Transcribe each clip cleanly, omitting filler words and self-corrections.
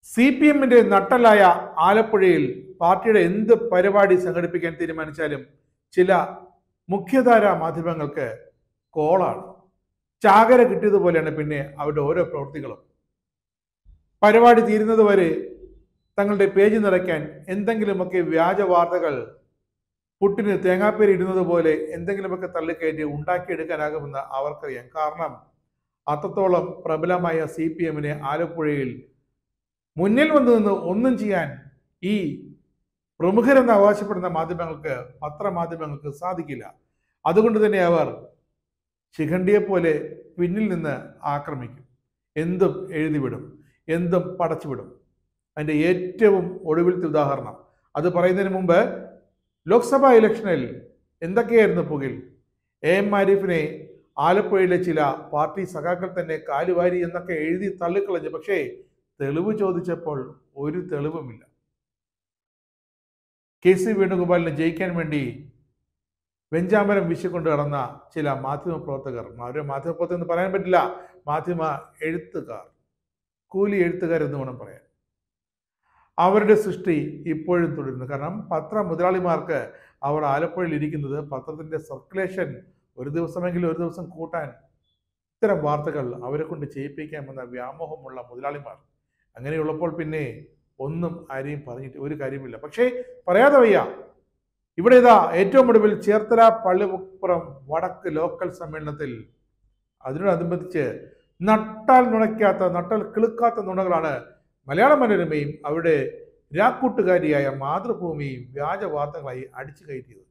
CPM-ന്റെ നട്ടലായ ആലപ്പുഴയിൽ പാർട്ടിയുടെ എന്ത് പരിപാടി സംഘടിപ്പിക്കാൻ തീരുമാനിച്ചാലും ചില മുഖ്യധാര മാധ്യമങ്ങൾക്ക് കോളാണ്. ചാകര കിട്ടിയതുപോലെയാണ് പിന്നെ അവരുടെ ഓരോ പ്രവൃത്തികളും. പരിപാടി തീരുന്നത് വരെ തങ്ങളുടെ പേജ് നിറയ്ക്കാൻ എന്തെങ്കിലുമൊക്കെ വ്യാജ വാർത്തകൾ പുട്ടിന് തേങ്ങാപ്പേര് ഇടുന്നത് പോലെ എന്തെങ്കിലുമൊക്കെ തള്ളിക്കയറ്റി ഉണ്ടാക്കിയെടുക്കാനാകുമെന്ന് അവർക്കറിയാം. കാരണം അത്രത്തോളം പ്രബലമായ CPM-നെ ആലപ്പുഴയിൽ മുന്നിൽ വന്നു നിന്ന് ഒന്നും ചെയ്യാൻ ഈ പ്രമുഖരെന്ന് അവകാശപ്പെടുന്ന മാധ്യമങ്ങൾക്ക്, പത്രമാധ്യമങ്ങൾക്ക് സാധിക്കില്ല. അതുകൊണ്ട് തന്നെ അവർ ശിഖണ്ഡിയെ പോലെ പിന്നിൽ നിന്ന് ആക്രമിക്കും. എന്തും എഴുതിവിടും, എന്തും പടച്ചുവിടും. അതിൻ്റെ ഏറ്റവും ഒടുവിലത്തെ ഉദാഹരണം, അത് പറയുന്നതിന് മുമ്പ് ലോക്സഭാ ഇലക്ഷനിൽ എന്തൊക്കെയായിരുന്നു പുകിൽ? AM ആരിഫിനെ ആലപ്പുഴയിലെ ചില പാർട്ടി സഖാക്കൾ തന്നെ കാലുവാരി എന്നൊക്കെ എഴുതി തള്ളിക്കളഞ്ഞു. പക്ഷേ തെളിവ് ചോദിച്ചപ്പോൾ ഒരു തെളിവുമില്ല. KC വേണുഗോപാലിനെ ജയിക്കാൻ വേണ്ടി വെഞ്ചാമരം വീശിക്കൊണ്ട് നടന്ന ചില മാധ്യമപ്രവർത്തകർ, അവരെ മാധ്യമപ്രവർത്തകർ എന്ന് പറയാൻ പറ്റില്ല, മാധ്യമ എഴുത്തുകാർ, കൂലി എഴുത്തുകാരെന്ന് വേണം പറയാൻ. അവരുടെ സൃഷ്ടി ഇപ്പോഴും തുടരുന്നു. കാരണം പത്ര മുതലാളിമാർക്ക് അവർ ആലപ്പുഴയിൽ ഇരിക്കുന്നത് പത്രത്തിൻ്റെ സർക്കുലേഷൻ ഒരു ദിവസമെങ്കിലും ഒരു ദിവസം കൂട്ടാൻ ഇത്തരം വാർത്തകൾ അവരെ കൊണ്ട് ചെയ്യിപ്പിക്കാമെന്ന വ്യാമോഹമുള്ള മുതലാളിമാർ. അങ്ങനെയുള്ളപ്പോൾ പിന്നെ ഒന്നും ആരെയും പറഞ്ഞിട്ട് ഒരു കാര്യമില്ല. പക്ഷേ പറയാതെ വയ്യ. ഇവിടെ ഇതാ ഏറ്റവും ഒടുവിൽ ചേർത്തല പള്ളിമുപ്പുറം വടക്ക് ലോക്കൽ സമ്മേളനത്തിൽ അതിനോടനുബന്ധിച്ച് നട്ടൽ കിളുക്കാത്ത നുണകളാണ് മലയാള മനോരമയും അവരുടെ രാക്കൂട്ടുകാരിയായ മാതൃഭൂമിയും വ്യാജ വാർത്തകളായി അടിച്ചു കയറ്റിയത്.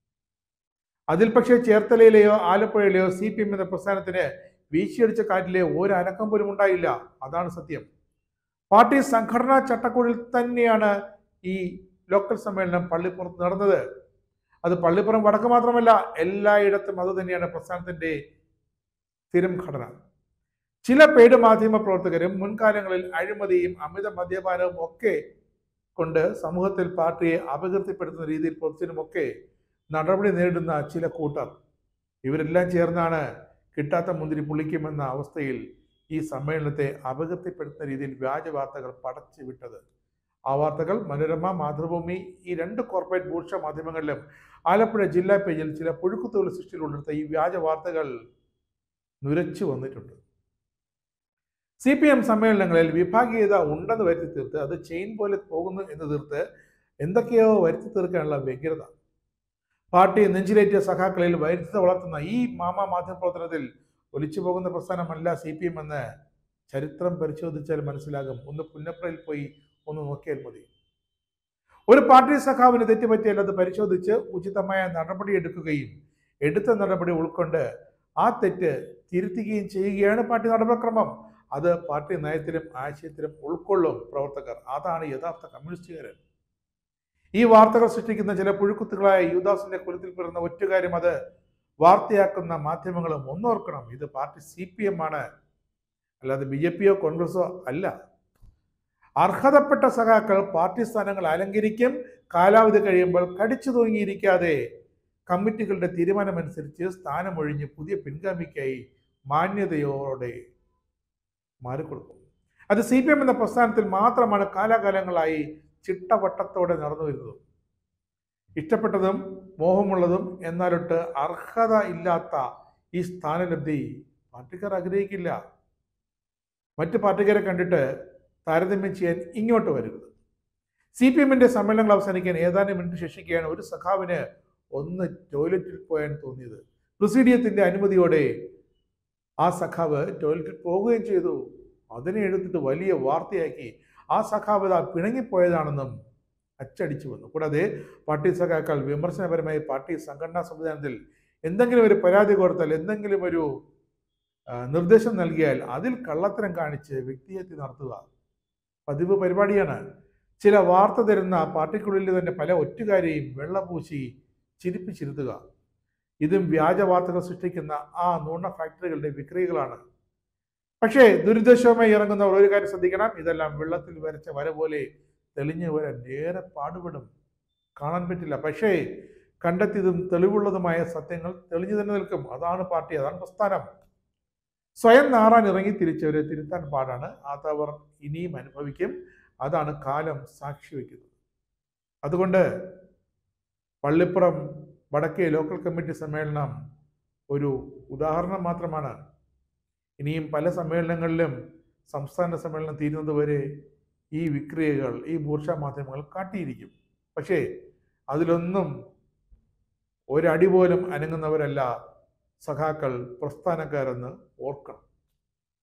അതിൽ പക്ഷേ ചേർത്തലയിലെയോ ആലപ്പുഴയിലെയോ CPM എന്ന പ്രസ്ഥാനത്തിന് വീശിയടിച്ച കാറ്റിലെ ഒരു അനക്കം പോലും ഉണ്ടായില്ല. അതാണ് സത്യം. പാർട്ടി സംഘടനാ ചട്ടക്കൂടിൽ തന്നെയാണ് ഈ ലോക്കൽ സമ്മേളനം പള്ളിപ്പുറത്ത് നടന്നത്. അത് പള്ളിപ്പുറം വടക്ക് മാത്രമല്ല, എല്ലായിടത്തും അത് തന്നെയാണ് പ്രസ്ഥാനത്തിന്റെ സ്ഥിരം ഘടന. ചില പെയ്ഡ് മാധ്യമ പ്രവർത്തകരും മുൻകാലങ്ങളിൽ അഴിമതിയും അമിത മദ്യപാനവും ഒക്കെ കൊണ്ട് സമൂഹത്തിൽ പാർട്ടിയെ അപകീർത്തിപ്പെടുത്തുന്ന രീതിയിൽ പ്രവർത്തിച്ചതിനുമൊക്കെ നടപടി നേരിടുന്ന ചില കൂട്ടർ, ഇവരെല്ലാം ചേർന്നാണ് കിട്ടാത്ത മുന്തിരി പുളിക്കുമെന്ന അവസ്ഥയിൽ ഈ സമ്മേളനത്തെ അപകീർത്തിപ്പെടുത്തുന്ന രീതിയിൽ വ്യാജ വാർത്തകൾ പടച്ചു വിട്ടത്. ആ വാർത്തകൾ മനോരമ, മാതൃഭൂമി, ഈ രണ്ട് കോർപ്പറേറ്റ് ബൂർഷ മാധ്യമങ്ങളിലും ആലപ്പുഴ ജില്ലാ പേജിൽ ചില പുഴുക്കുത്തോല സൃഷ്ടിയിലുണ്ടെടുത്ത ഈ വ്യാജ വാർത്തകൾ നുരച്ചു വന്നിട്ടുണ്ട്. CPM സമ്മേളനങ്ങളിൽ വിഭാഗീയത ഉണ്ടെന്ന് വരുത്തി തീർത്ത്, അത് ചെയിൻ പോലെ പോകുന്നു എന്ന് തീർത്ത് എന്തൊക്കെയോ വരുത്തി തീർക്കാനുള്ള വ്യഗ്രത. പാർട്ടി നെഞ്ചിലേറ്റിയ സഖാക്കളിൽ വൈരുദ്ധ്യത വളർത്തുന്ന ഈ മാധ്യമപ്രവർത്തനത്തിൽ ഒലിച്ചു പോകുന്ന പ്രസ്ഥാനമല്ല CPM എന്ന് ചരിത്രം പരിശോധിച്ചാൽ മനസ്സിലാകും. ഒന്ന് പുന്നപ്രയിൽ പോയി ഒന്ന് നോക്കിയാൽ മതി. ഒരു പാർട്ടി സഖാവിന് തെറ്റുപറ്റിയാൽ അത് പരിശോധിച്ച് ഉചിതമായ നടപടി എടുക്കുകയും എടുത്ത നടപടി ഉൾക്കൊണ്ട് ആ തെറ്റ് തിരുത്തുകയും ചെയ്യുകയാണ് പാർട്ടി നടപടിക്രമം. അത് പാർട്ടി നയത്തിലും ആശയത്തിലും ഉൾക്കൊള്ളും പ്രവർത്തകർ. അതാണ് യഥാർത്ഥ കമ്മ്യൂണിസ്റ്റുകാരൻ. ഈ വാർത്തകൾ സൃഷ്ടിക്കുന്ന ചില പുഴുക്കുത്തുകളായ യുദാസിന്റെ കുലത്തിൽ പിറന്ന ഒറ്റുകാര്യം അത് വാർത്തയാക്കുന്ന മാധ്യമങ്ങളും ഒന്നോർക്കണം, ഇത് പാർട്ടി CPM ആണ്, അല്ലാതെ BJP-യോ കോൺഗ്രസോ അല്ല. അർഹതപ്പെട്ട സഖാക്കൾ പാർട്ടി സ്ഥാനങ്ങൾ അലങ്കരിക്കും. കാലാവധി കഴിയുമ്പോൾ കടിച്ചു തൂങ്ങിയിരിക്കാതെ കമ്മിറ്റികളുടെ തീരുമാനമനുസരിച്ച് സ്ഥാനമൊഴിഞ്ഞ് പുതിയ പിൻഗാമിക്കായി മാന്യതയോടെ മാറിക്കൊടുക്കും. അത് CPM എന്ന പ്രസ്ഥാനത്തിൽ മാത്രമാണ് കാലാകാലങ്ങളായി ചിട്ടവട്ടത്തോടെ നടന്നു വരുന്നത്. ഇഷ്ടപ്പെട്ടതും മോഹമുള്ളതും എന്നാലൊട്ട് അർഹത ഇല്ലാത്ത ഈ സ്ഥാനലബ്ധി പാർട്ടിക്കാർ ആഗ്രഹിക്കില്ല. മറ്റ് പാർട്ടിക്കാരെ കണ്ടിട്ട് താരതമ്യം ചെയ്യാൻ ഇങ്ങോട്ട് വരരുത്. CPM-ന്റെ സമ്മേളനങ്ങൾ അവസാനിക്കാൻ ഏതാനും മിനിറ്റ് ശേഷിക്കുകയാണ് ഒരു സഖാവിന് ഒന്ന് ടോയ്ലറ്റിൽ പോയാൻ തോന്നിയത്. പ്രസിഡിയത്തിന്റെ അനുമതിയോടെ ആ സഖാവ് ടോയ്ലറ്റിൽ പോവുകയും ചെയ്തു. അതിനെ എടുത്തിട്ട് വലിയ വാർത്തയാക്കി. ആ സഖാവ് പിണങ്ങിപ്പോയതാണെന്നും അച്ചടിച്ചു വന്നു. കൂടാതെ പാർട്ടി സഖാക്കൾ വിമർശനപരമായി പാർട്ടി സംഘടനാ സംവിധാനത്തിൽ എന്തെങ്കിലും ഒരു പരാതി കൊടുത്താൽ, എന്തെങ്കിലും ഒരു നിർദ്ദേശം നൽകിയാൽ അതിൽ കള്ളത്തരം കാണിച്ച് വ്യക്തിഹത്യ നടത്തുക പതിവ് പരിപാടിയാണ്. ചില വാർത്ത തരുന്ന പാർട്ടിക്കുള്ളിൽ തന്നെ പല ഒറ്റുകാരെയും വെള്ളപൂശി ചിരിപ്പിച്ചിരുത്തുക. ഇതും വ്യാജ വാർത്തകൾ സൃഷ്ടിക്കുന്ന ആ നുണ ഫാക്ടറികളുടെ വിക്രികളാണ്. പക്ഷേ ദുരുദ്ദേശവുമായി ഇറങ്ങുന്നവർ ഒരു കാര്യം ശ്രദ്ധിക്കണം, ഇതെല്ലാം വെള്ളത്തിൽ വരച്ച വര പോലെ തെളിഞ്ഞു വരാൻ ഏറെ പാടുപെടും, കാണാൻ പറ്റില്ല. പക്ഷേ കണ്ടെത്തിയതും തെളിവുള്ളതുമായ സത്യങ്ങൾ തെളിഞ്ഞു തന്നെ നിൽക്കും. അതാണ് പാർട്ടി, അതാണ് പ്രസ്ഥാനം. സ്വയം നാറാൻ ഇറങ്ങി തിരിച്ചവരെ തിരുത്താൻ പാടാണ്. അതവർ ഇനിയും അനുഭവിക്കും. അതാണ് കാലം സാക്ഷി വയ്ക്കുന്നത്. അതുകൊണ്ട് പള്ളിപ്പുറം വടക്കേ ലോക്കൽ കമ്മിറ്റി സമ്മേളനം ഒരു ഉദാഹരണം മാത്രമാണ്. ഇനിയും പല സമ്മേളനങ്ങളിലും സംസ്ഥാന സമ്മേളനം തീരുന്നത് വരെ ഈ വിക്രിയകൾ, ഈ ബൂർഷ്വാ മാധ്യമങ്ങൾ കാട്ടിയിരിക്കും. പക്ഷേ അതിലൊന്നും ഒരടി പോലും അനങ്ങുന്നവരല്ല സഖാക്കൾ, പ്രസ്ഥാനക്കാരെന്ന് ഓർക്കണം.